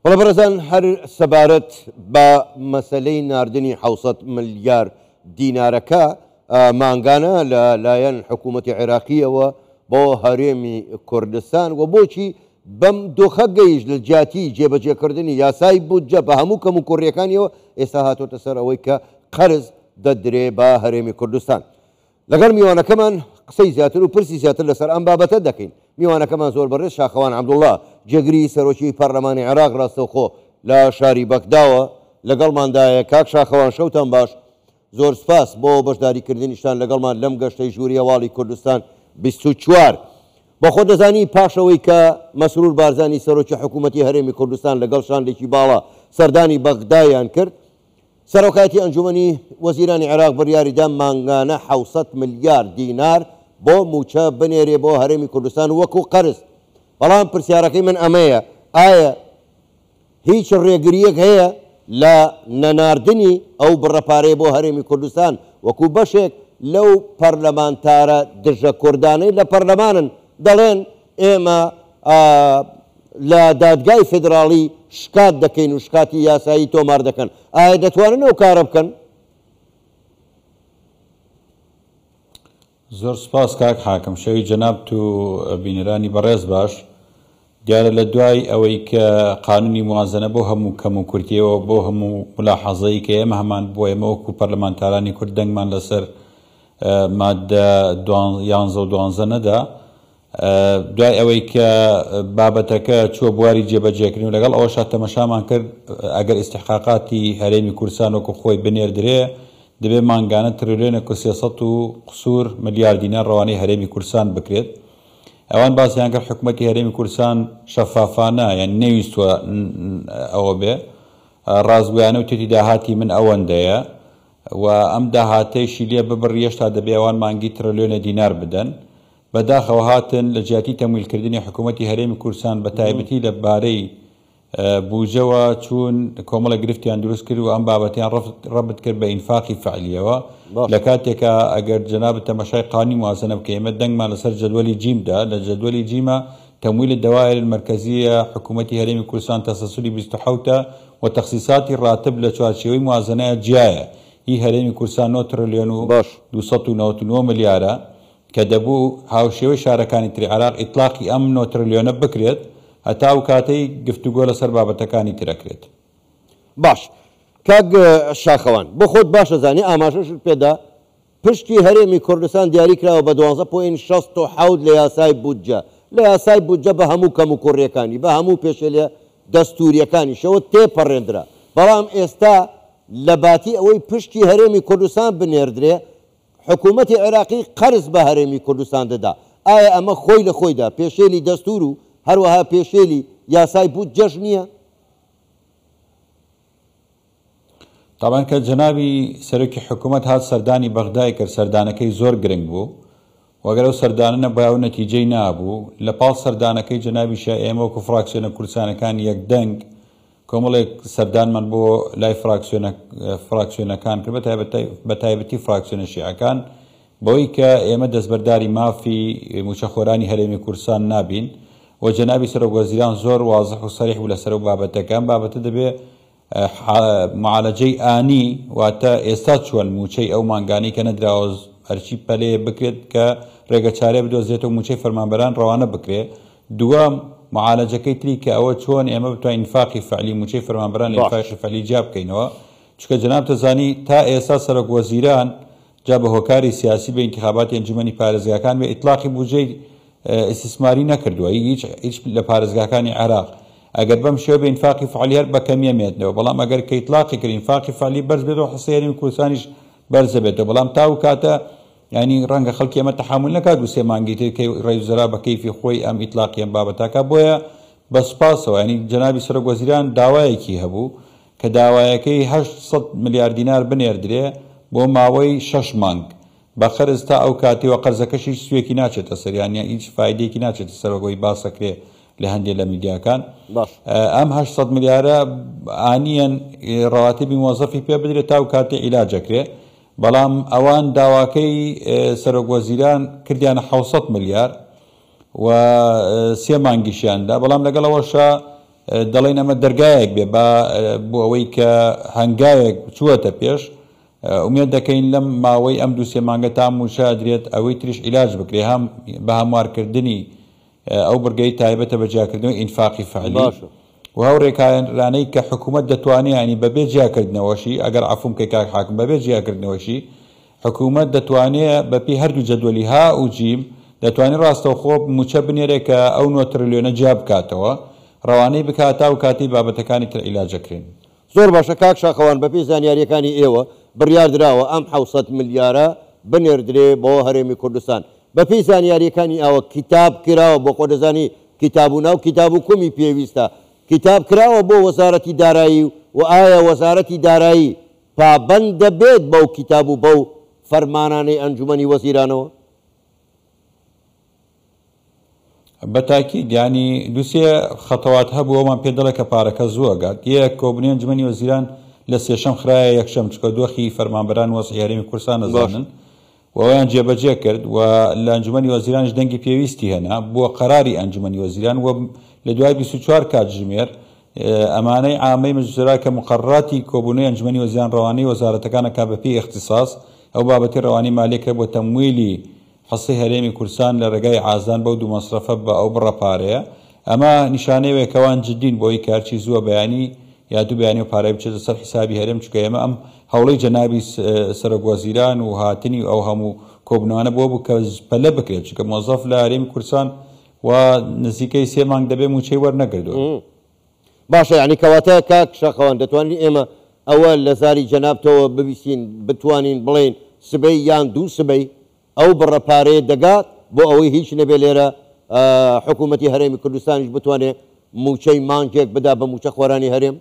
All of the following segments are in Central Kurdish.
والله برزان هەر سەبارەت بە مەسەلەی ناردنی 700 ملیار دینارەکە مانگانە لە لایەن حکوومەتی عێراقیەوە بۆ هەرێمی کوردستان و بۆچی بەم دۆخە گەیشت لە جیاتی جێبەجێکردنی یاسای بودجە بە هەموو کەم و کوڕیەکانیەوە ئێستا هاتۆتە سەر ئەوەی کە قەرز دەدرێ بە هەرێمی کوردستان. لەگەڵ میوانەکەمان قسەی زیاتر و پرسی زیاتر لەسەر ئەم بابەتە دەکەین. میوانەکەمان زۆر بەڕێز شاخەوان عەبدوڵڵا جێگری سەرۆکی پەرلەمانی عێراق ڕاستەوخۆ لە شاری بەغداوە لەگەڵماندایە. کاک شاخەوان شەوتان باش، زۆر سپاس بۆ بەشداریکردنیشتان لەگەڵمان لەم گەشتەی ژووری هەواڵی کوردستان 24. بۆ خۆ دەزانی پاشەوەی کە مەسرور بارزانی سەرۆکی حکوومەتی هەرێمی کوردستان لەگەڵ شانێکی باڵا سەردانی بەغدایان کرد، سەرۆکایەتی ئەنجومەنی وەزیرانی عێراق بڕیاریدا مانگانە 700 ملیار دینار بۆ موچە بنێرێ بۆ هەرێمی کوردستان وەکو قەرز. بەڵام پرسیارەکەی من ئەمەیە، ئایا هیچ ڕێگریەک هەیە لە نەناردنی ئەو بڕەپارەیە بۆ هەرێمی کوردستان وەکو بەشێک لەو پەرلەمانتارە دژە کوردانەی لە پەرلەمانن دەڵێن ئێمە لە دادگای فێدراڵی شکات دەکەین و شکاتی یاسایی تۆمار دەکەن، ئایا دەتوانن ئەو کارە بکەن؟ زۆر سپاس کاک حاکم شەوی جەناب و بینەرانی بەڕێز باش. دیارە لە دوای ئەوەی کە قانونی موازنە بۆ هەموو کەم و کورتیەوە بۆ هەموو ملاحەزەی کە ئێمە هەمان بۆ ئێمە وەکو پەرلەمانتارانی کورد دەنگمان لەسەر مادە 11 و 12 نەدا، دوای ئەوەی کە بابەتەکە چووە بواری جێبەجێکردن و لەگەڵ ئەوەش تەمەشامان کرد ئەگەر ئیستحقاقاتی هەرێمی کوردستان وەکو خۆی بنێردرێ دەبێ مانگانە تریلیۆنێک و 300 و قسوور ملیار دینار ڕەوانەی هەرێمی کوردستان بکرێت. ئەوان باسییان کرد حکوومەتی هەرێمی کوردستان شەفافانە یان نەویستوە ئەوە بێ، ڕازگویانە و تێتی داهاتی من ئەوەندەیە و ئەم داهاتەیشی لێ ببڕیەش تا دەبێ ئەوان مانگی تریلیۆنە دینار بدەن. بەداخەوە هاتن لە جیاتی تەمویلکردنی حکوومەتی هەرێمی کوردستان بە تایبەتی لە بارەی بوجەوە چوون کۆمەڵە گرفتیان دروست کرد و ئەم بابەتیان ڕەبت کرد بە ئینفاقی فعلیەوە لە کاتێکە ئەگەر جەنابەت تەماشای قانونی موازنە بکە ئێمە دەنگمان لەسەر جەدوەلی جیمدا، لە جەدوەلی جیمە تەمویل الدوائر المركزية حكومەتی هەرێمی کوردستان تەسەسولی 27 و تەخسیساتی ڕاتب لە چوارچێوەی موازنەیە جیایە. هی هەرێمی کوردستان 9 تریلیۆن و 299 ملیارە کە دەبوو هاوشێوەی شارەکانی تری عێراق ئیطلاقی ئەم 9 تریلیۆنە بکرێت هەتا ئەو کاتەی گفتوگۆ لەسەر بابەتەکانی ترەکرێت. باش کاک شاخەوان بۆ خۆت باشە زانی ئاماژەشت پێدا پشتی هەرێمی کوردستان دیاری کراوە بە 12.67 لە یاسای بودجە، لە یاسای بودجە بە هەموو کەم و کوڕیەکانی بە هەموو پێشێلە دەستوریەکانی شەوە تێپەڕێنرا. بەڵام ئێستا لە باتی ئەوەی پشتی هەرێمی کوردستان بنێردرێ حکوومەتی عێراقی قەرز بە هەرێمی کوردستان دەدا. ئایا ئەمە خۆی لە خۆیدا پێشێلی دەستور و هەروەها پێشێلی یاسای بودجەش نییە؟ طبعا کە جەنابی سەرۆکی حکوومەت هات سەردانی بەغدای کرد، سەردانەکەی زۆر گرنگ بوو وەگەر ئەو سەردانە نەبووە و نەتیجەی نابوو. لە پاڵ سەردانەکەی جەنابیشە ئێمە وەکو فراکسیۆنە کوردستانەکان یەکدەنگ کۆمەڵێک سەردانمان بۆ لای فراکسیۆنەکان کرد بە تایبەتی فراکسیۆنە شیعەکان بەوەی کە ئێمە دەستبەرداری مافی موچەخۆرانی هەرێمی کوردستان نابین و جەنابی سەرۆک وەزیران زۆر وازح و سەریح بوو لەسەر و بابەتەکان. بابەتە دەبێ معالەجەی ئانی واتە ئێستا چۆن موچەی ئەو مانگانی کە نەدراوە هەرچی پەلەیە بکرێت کە ڕێگەچارێ بدۆزێتەوە موچەی فەرمانبەران ڕەوانە بکرێت. دووەم معالەجەکەی تری کە ئەوە چۆن ئێمە بتوانین ئینفاقی فعلی موچەی فەرمانبەران لە ئینفاقی فعلی جا بکەینەوە، چونکە جەناب دەزانی تا ئێستا سەرۆک وەزیران جا بە هۆکاری سیاسی بە ئینتیخاباتی ئەنجومەنی پارێزگاکان بێ ئیطلاقی بودجەی ئیستیسماری نەکردووە هیچ لە پارێزگاکانی عێراق. ئەگەر بەم شێوە بە ئینفاقی فعلی هەر بە کەمیە مێتنەوە، بەڵام ئەگەر کە ئیطلاقی کرد ئینفاقی فعلی بەرز بێتەوە حسەی هەرێمی کوردستانیش بەرزە بێتەوە. بەڵام تاو کاتە ینی ڕەنگە خەڵکی ئەمە تەحمل نەکات و سێ مانگی تر کە ڕێوزەرا بە کەیفی خۆی ئەم ئیطلاقی ئەم بابەتاکە. بۆیە بە سپاسەوە ینی جەنابی سەرۆک وەزیران داوایەکی هەبوو کە داوایەکەی 800 ملیار دینار بنێردرێ بۆ ماوەی 6 مانگ بە قەرز تا ئەو کاتیوە قەرزەکەشی سوێکی ناچێتە سەر، یانە هیچ فایدەیەکی ناچێتە سەرەوەی باسەکرێ لە هەندێک لە میدیاکان. ئەم 800 ملیارە ئانیەن ڕەواتیبی مۆزەفی پێ بدرێت تا ئەو کاتی عیلاجەکرێ. بەڵام ئەوان داواکەی سەرۆک وەزیران کردیانە 700 ملیار و سێ مانگیشیاندا. بەڵام لەگەڵەوەشە دەڵێن ئەمە دەرگایەک بێ بۆ ئەوەی کە هەنگاوێک چووەتە پێش ئومێد دەکەین لەم ماوەی ئەم دووسێ مانگە تا موشە درێت ئەوەی تریش عیلاج بکرێ هەم بە هەموارکردنی ئەو بڕگەی تایبەتە بە جیاکردنەوەی ئینفاقی فعلی و هەو ڕێکارانەی کە حکوومەت دەتوانێت ینی بەبێ جیاکردنەوەشی ئەگەر عەفوم کە کاک حاکم بەبێ جیاکردنەوەشی حکوومەت دەتوانێت بەپی هەردوو جەدوەلی ها و جیم دەتوانێت ڕاستەوخۆ موچە بنێرێ کە ئەو 9 تریلیۆنە جیا بکاتەوە ڕەوانەی بکاتە و کاتی بابەتەکانی تر عیلاجەکرێن. زۆر باشە کاک شاخەوان بەپی زانیاریەکانی ئێوە بڕیار درراوە ئەم 700 ملیارە بنێردرێ بۆ هەرێمی کوردستان بەپی زانیاریەکانی ئەوە کتاب کراوە بۆ خۆ دەزانی کتاب و ناو کتاب و کومی پێویستە کتاب کراوە بۆ وەزارەتی دارایی و ئایا وەزارەتی دارایی پابەند دەبێت بەو کتاب و بەو فەرمانانەی ئەنجومەنی وەزیرانەوە؟ بەتاکید ینی دووسێ خەتەوات هەبووەمان پێ دەڵێ کە پارەکە زووەگات یەک کۆبنی ئەنجومەنی وەزیران لە سێشەم خراە یەکشەم چکە دۆخی فەرمانبەران وەزعی هەرێمی کوردستان نەزانن و ئەویان جێبەجێ کرد و لە ئەنجومەنی وەزیرانش دەنگی پێویستی هێنا بۆ قەراری ئەنجومەنی وەزیران و لە دوای 24 کاتژمێر ئەمانەی عامەی مەجلسرا کە مقەڕاتی کۆبوونەوەی ئەنجومەنی وەزیران ڕەوانەی وەزارەتەکانەکە بەپێی اختصاص ئەو بابەتی ڕەوانی مالیەکە بۆ تەمویلی حەسی هەرێمی کوردستان لە ڕێگای ئازان بەو دوو مەسرەفە بە ئەو بڕەپارەیە ئەمە نیشانەیەکەوان جدین بۆی کارچی زووە بەیانی یا دوو بەیانی و پارەی بچێتە سەر حیسابی هەرێم چکە ئێمە ئەم هەوڵەی جەنابی سەرۆکوەزیران و هاتنی ئەو هەموو کۆبنەوانە بۆ بوو کە پەلە بکرێت چکە مۆزەف لە هەرێمی کوردستان و نزیکەی 3 مانگ دەبێ موچەی وەرنەگردووە. باشە یعنی کەواتە کاک شاخەوان دەتوانین ئێمە ئەوە لە زاری جەنابتەوە ببیستین بتوانین بڵێن سبەی یان دوو سبەی ئەو بڕەپارەیە دەگات بۆ ئەوەی هیچ نەبێ لێرە حکوومەتی هەرێمی کوردستانیش بتوانێت موچەی مانگێک بدا بە موچە خۆرانی هەرێم؟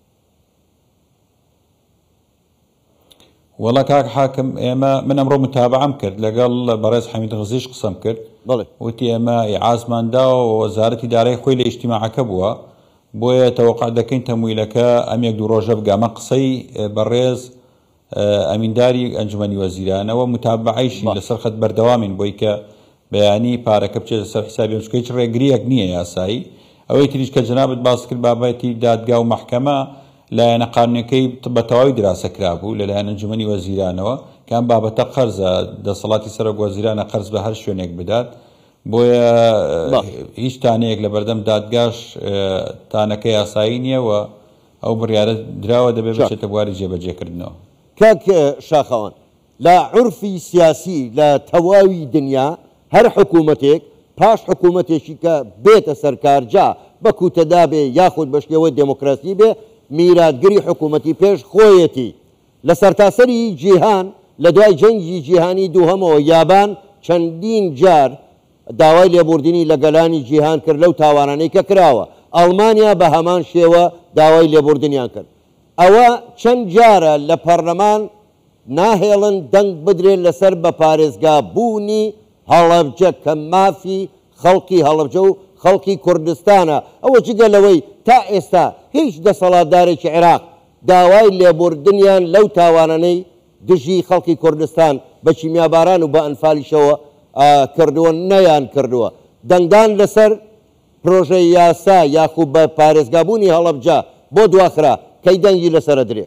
وەڵا کاک حاکم ئێمە من ئەمڕۆ متابعەم کرد لەگەڵ بەڕێز حەمید غزیش قسەم کرد وتی ئێمە ئیعازماندا و وەزارەتی دارایی خۆی لە ئیجتیماعەکە بووە بۆیە تەوەقع دەکەین تەمویلەکە ئەمێک دوو ڕۆژە بگامە قسەی بەڕێز ئەمینداری ئەنجومەنی وەزیرانەوە متابعەیشی لەسەر خەت بەردەوامین بۆی کە بەیانی پارەکە بچێتە سەر حیسابی چکە هیچ ڕێگریەک نییە یاسایی ئەوەی تریش کە جەنابەت باس کرد بابەتی دادگا و مەحکەمە لایەنە قانونیەکەی بە تەواوی دراسە کرابوو لەلایەن ئەنجومەنی وەزیرانەوە کە ئەم بابەتە قەرزە دەسەڵاتی سەرۆک وەزیرانە قەرز بە هەر شوێنێک بدات بۆیە هیچ تانەیەک لە بەردەم دادگاش تانەکە یاسایی نییە و ئەو بڕیارە دراوە دەبێت بچێتە بواری جێبەجێکردنەوە. کاک شاخەوان لە عورفی سیاسی لە تەواوی دنیا هەر حکوومەتێک پاش حکوومەتێکی کە بێتە سەرکارجا بە کوتەدا بێ یاخود بەشکەوە دموکراسی بێ میراتگری حکوومەتی پێش خۆیەتی لە سەرتاسەری جیهان لە دوای جەنگی جیهانی دووهەمەوە یابان چەندین جار داوای لێبوردنی لە گەلانی جیهان کرد لەو تاوانانەی کە کراوە ئەڵمانیا بە هەمان شێوە داوای لێبوردنیان کرد ئەوە چەند جارە لە پەرلەمان ناهێڵن دەنگ بدرێن لەسەر بە پارێزگا بوونی هەڵەبجە کە مافی خەڵکی هەڵەبجە و خەڵکی کوردستانە ئەوە جگەلەوەی تا ئێستا هیچ دەسەڵاتدارێکی عێراق داوای لێبوردنیان لەو تاوانانەی دژی خەڵکی کوردستان بە چیمیاباران و بە ئەنفالیشەوە کردووە نەیان کردووە دەنگدان لەسەر پرۆژەی یاسا یاخوب بە پارێزگابوونی هەڵەبجە بۆ دواخرا کەی دەنگی لەسەرە درێ.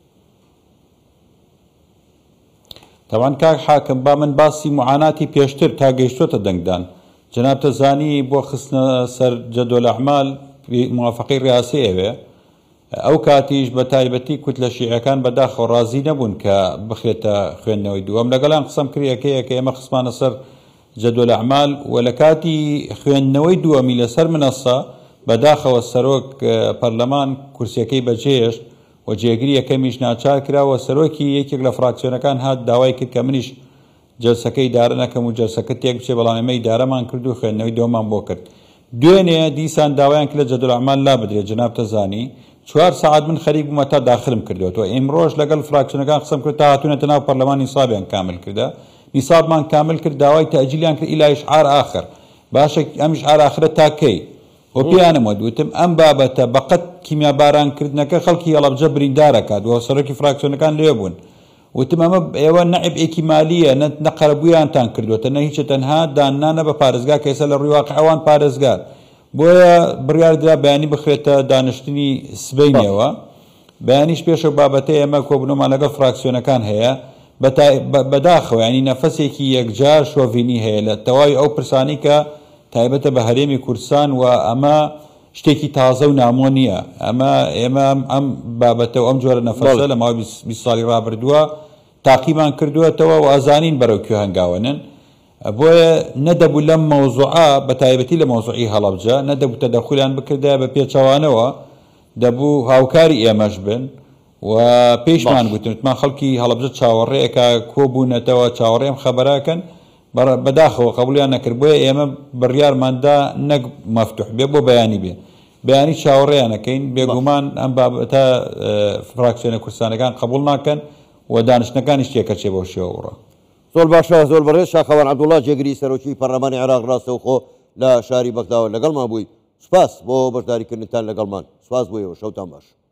تەوان کاک حاکم با من باسی معاناتی پێشتر تا گەیشتۆتە دەنگدان جەناب تەزانی بۆ خستنە سەر جەدۆل ئەعمال موافقەی ڕیاسی ئەوێ ئەو کاتیش بە تایبەتی کوت لە شیعەکان بەداخەوە ڕازی نەبوون کە بخرێتە خوێندنەوەی دووەم لەگەڵان قسەم کردەکەیە کە ئێمە خسمانە سەر جەدۆل ئەعمال و لە کاتی خوێندنەوەی دووەمی لەسەر منەسا بەداخەوە سەرۆک پەرلەمان کورسیەکەی بەجێهێشت و جێگیری یەکەمیش ناچار کراوە سەرۆکی یەکێک لە فراکسیۆنەکان هات داوای کرد کە منیش جەلسەکەی دارە نەکەم و جەلسەکە تێک بچێ بەڵام ئێمەی دارەمان کرد و خوێندنەوەی دۆمان بۆ کرد دوێنێ دیسان داوایان کرد لە جەدۆل ئەعمال لا بدرێت جەناب تەزانی 4 ساعت من خەریک بوومە تا داخلم کردوەوە ئێمڕۆژ لەگەڵ فراکسیۆنەکان قسەم کرد تا هاتوونەتە ناو پەرلەمان نیسابیان کامل کردە نیسابمان کامل کرد داوای تەئجیلیان کرد ئیلا ئیشعار ئاخر باشە ئەم ئیشعار ئاخرە تا کەی و پیانم وتم ئەم بابەتە بەقەت کیمیابارانکردنەکە خەڵکی هەڵەبجە بریندارەکات و سەرۆکی فراکسیۆنەکان لێ بوون وتم ئەمە ئێوە نەعیبێکی مالیە نەقەرەبوویانتان کردوێتە نە هیچە تەنها دانانە بە پارێزگا کە ئێستا لە ڕووی واقعەوان پارێزگار بۆیە بڕیاردرا بەیانی بخرێتە دانیشتنی سبەینەوە. بەیانیش پێشە بابەتە ئێمە کۆبنەوەمان لەگەڵ فراکسیۆنەکان هەیە بەداخەوە ینی نەفەسێکی یەکجار شۆڤینی هەیە لە تەواوی ئەو پرسانی کە تایبەتە بە هەرێمی کوردستان و ئەمە شتێکی تازە و نامۆ نییە. ئێمە ئەم بابەتە و ئەم جۆرە نەفەسە لە ماوەی 20 ساڵی ڕابردووە تاقیمان کردووەتەوە و ئازانین بەرەو کوێ هەنگاوەنن. بۆیە نەدەبوو لەم مەوزوعە بە تایبەتی لە مەوزوعی هەڵەبجە نەدەبوو تەدەخولیان بکردە بە پێچەوانەوە، دەبوو هاوکاری ئێمەش بن و پێشمان گوتمان خەڵکی هەڵەبجە چاوەڕێیەکە کۆبوونەتەوە چاوەڕێم خەبەراکەن بەداخەوە قبولیان نەکرد. بۆیە ئێمە بڕیارماندا نەک مەفتوح بێ بۆ بەیانی بێ، بەیانی چاوەڕێیانەکەین بێگومان ئەم بابەتە فراکسیۆنە کوردستانەکان قبول ناکەن و دانیشتەکانی شتێکەچێ بەو شێوەڕە. زۆر باشە زۆر بەڕێز شاخەوان عەبدوڵڵا جێگری سەرۆکی پەرلەمانی عێراق ڕاستەوخۆ لە شاری بەغداوە لەگەڵمان بووی. سوپاس بۆ بەشداریکردنتان لەگەڵمان. سوپاس بۆیەوە، شەوتان باش.